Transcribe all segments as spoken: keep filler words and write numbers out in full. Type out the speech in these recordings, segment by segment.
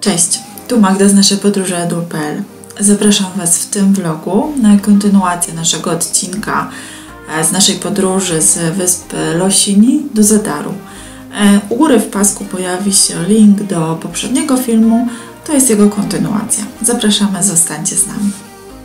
Cześć, tu Magda z naszej podróży edu kropka pe el. Zapraszam Was w tym vlogu na kontynuację naszego odcinka z naszej podróży z wyspy Losini do Zadaru. U góry w pasku pojawi się link do poprzedniego filmu, to jest jego kontynuacja. Zapraszamy, zostańcie z nami.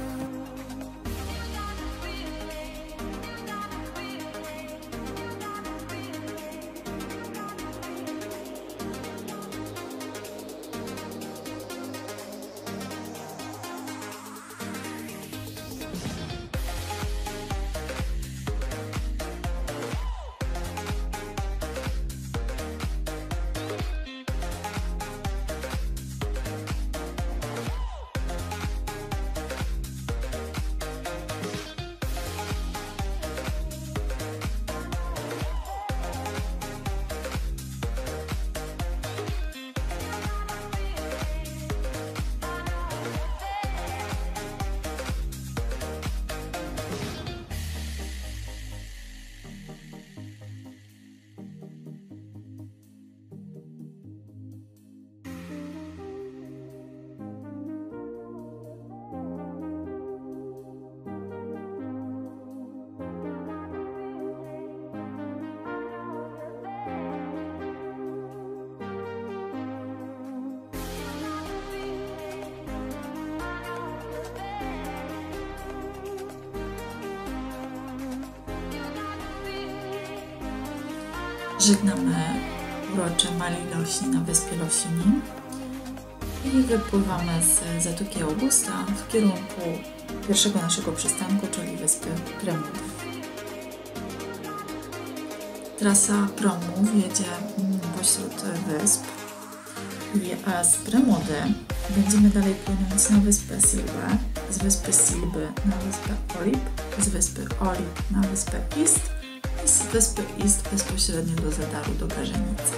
Żegnamy urocze Mali Losi na wyspie Losini i wypływamy z Zatoki Augusta w kierunku pierwszego naszego przystanku, czyli wyspy Premudy. Trasa promów jedzie pośród wysp i z Premudy będziemy dalej płynąć na wyspę Silbe, z wyspy Silby na wyspę Olip, z wyspy Olip na wyspę Ist i z wyspy Ist bezpośrednio do Zadaru, do Garzenicy.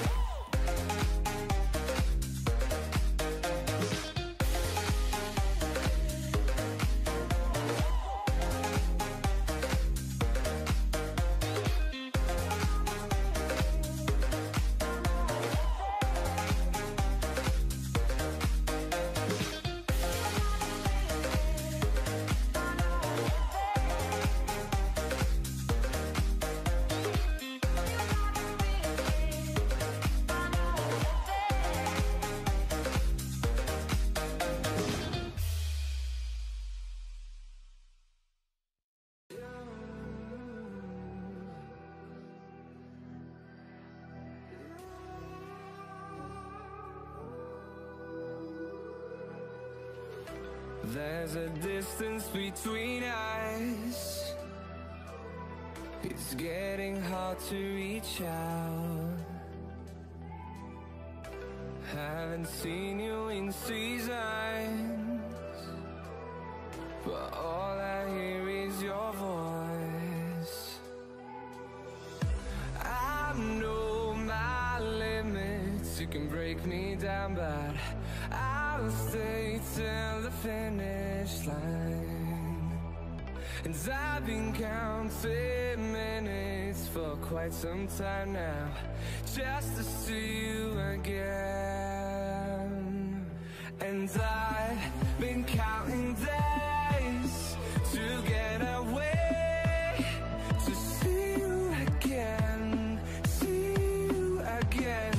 There's a distance between us. It's getting hard to reach out. Haven't seen you in seasons, but all I hear is your voice. I know my limits, you can break me down, but I'll stay till the finish line. And I've been counting minutes for quite some time now, just to see you again. And I've been counting days to get away, to see you again, see you again.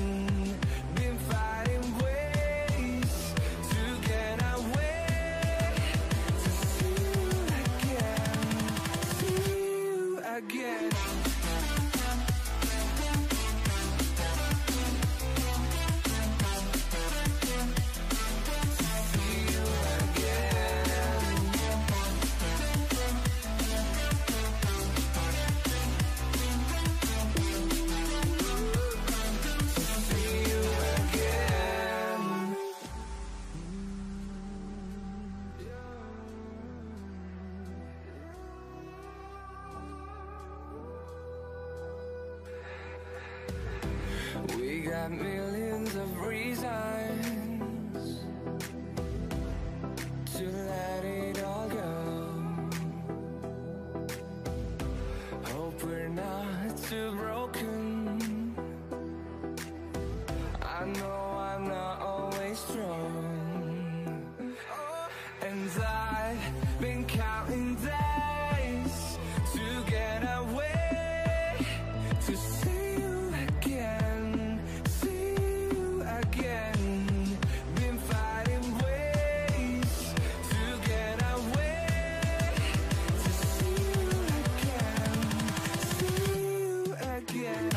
We got millions of reasons to let it all go. Hope we're not too broken. I know I'm not always strong. I've been counting days to get away, to see you again, see you again. Been fighting ways to get away, to see you again, see you again.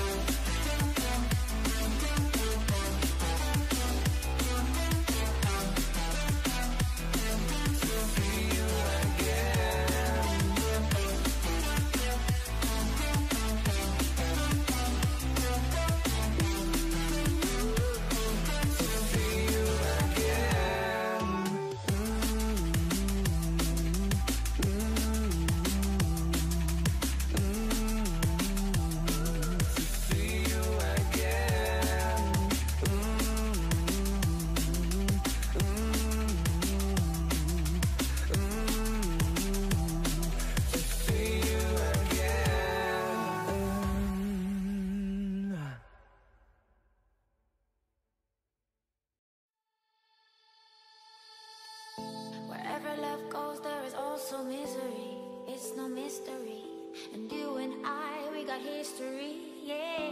Wherever love goes, there is also misery. It's no mystery. And you and I, we got history, yeah.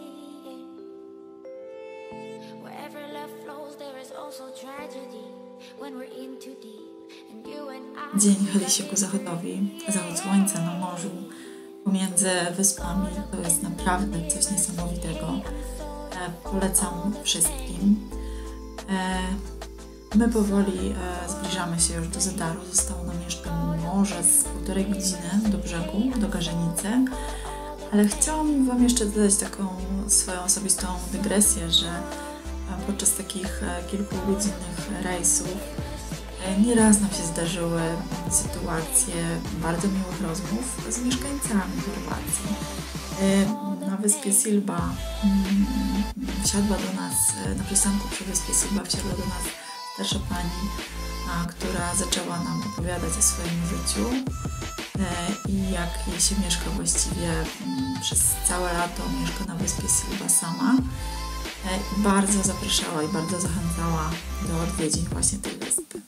Wherever love flows, there is also tragedy. When we're in too deep. And you and I. Dzień chyli się ku zachodowi. Zachód słońca na morzu pomiędzy wyspami to jest naprawdę coś niesamowitego. E, polecam wszystkim. E, My powoli e, zbliżamy się już do Zadaru. Zostało nam jeszcze może z półtorej godziny do brzegu, do Garzenicy. Ale chciałam Wam jeszcze dodać taką swoją osobistą dygresję, że e, podczas takich e, kilkugodzinnych rejsów e, nieraz nam się zdarzyły sytuacje bardzo miłych rozmów z mieszkańcami Chorwacji. E, na wyspie Silba mm, wsiadła do nas, e, na przystanku przy wyspie Silba wsiadła do nas starsza pani, a, która zaczęła nam opowiadać o swoim życiu e, i jak jej się mieszka właściwie m, przez całe lato, mieszka na wyspie Silba sama. E, bardzo zapraszała i bardzo zachęcała do odwiedzin właśnie tej wyspy.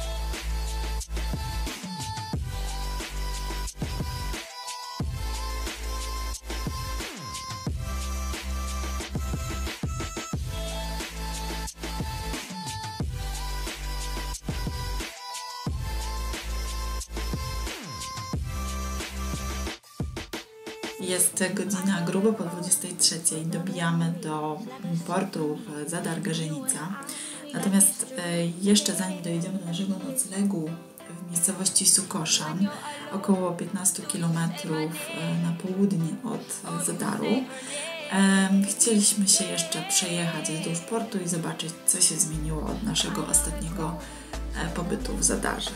Jest godzina grubo po dwudziestej trzeciej. Dobijamy do portu w Zadar Garzenica. Natomiast jeszcze zanim dojedziemy do naszego noclegu w miejscowości Sukoszan, około piętnaście kilometrów na południe od Zadaru, chcieliśmy się jeszcze przejechać wzdłuż portu i zobaczyć, co się zmieniło od naszego ostatniego pobytu w Zadarze.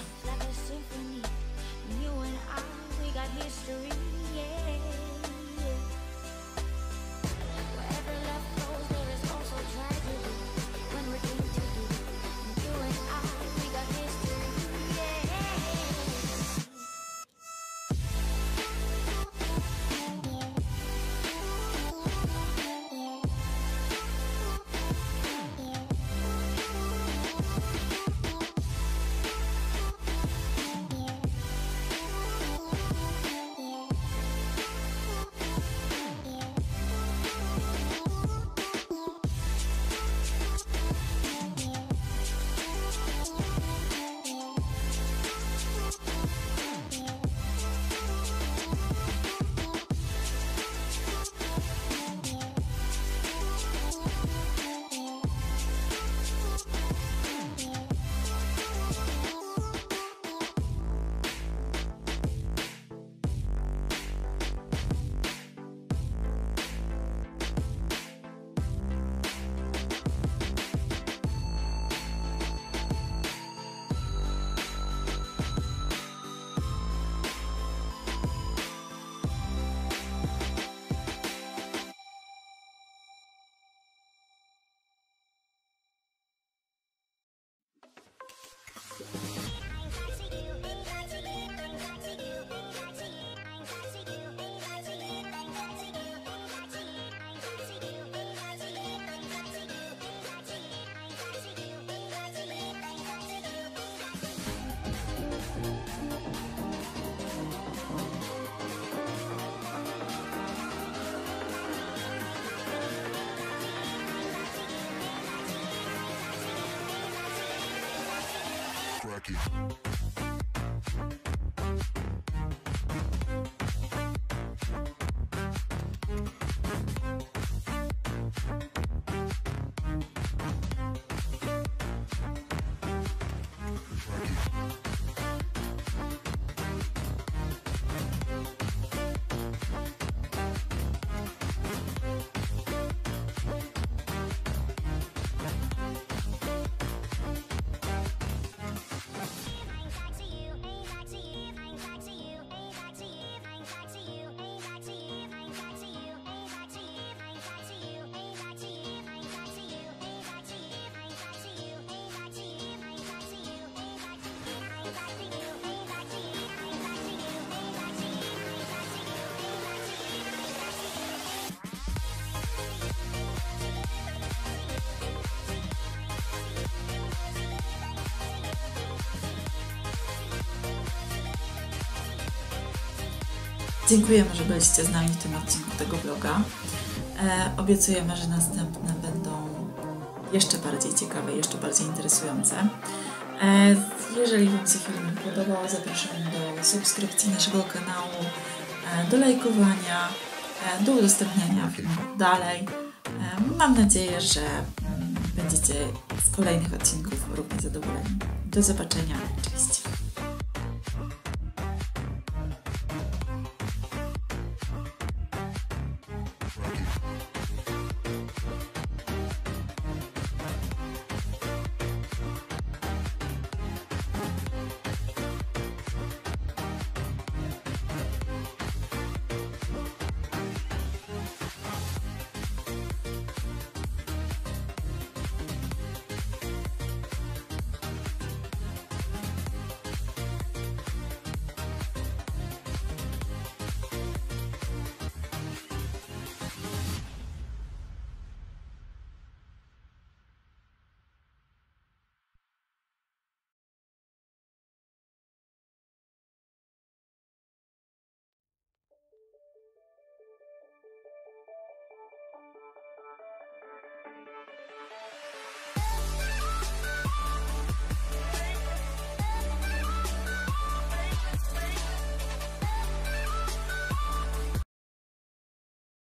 Dziękujemy, że byliście z nami w tym odcinku tego vloga. E, obiecujemy, że następne będą jeszcze bardziej ciekawe, jeszcze bardziej interesujące. E, jeżeli Wam się film podobał, zapraszam do subskrypcji naszego kanału, e, do lajkowania, e, do udostępniania filmów dalej. E, mam nadzieję, że mm, będziecie z kolejnych odcinków równie zadowoleni. Do zobaczenia. Cześć!